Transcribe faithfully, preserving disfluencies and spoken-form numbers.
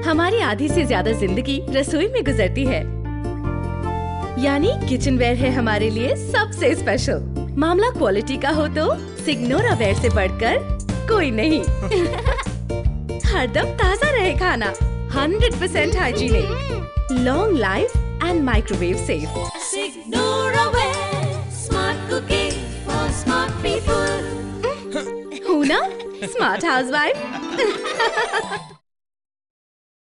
हमारी आधी से ज्यादा जिंदगी रसोई में गुजरती है, यानी किचन वेयर है हमारे लिए सबसे स्पेशल। मामला क्वालिटी का हो तो सिग्नोरा वेयर से बढ़कर कोई नहीं। हरदम ताजा रहे खाना, hundred percent hygienic, long life and microwave safe. Signora Ware, smart cooking for smart people. हूँ ना स्मार्ट हाउसवाइफ।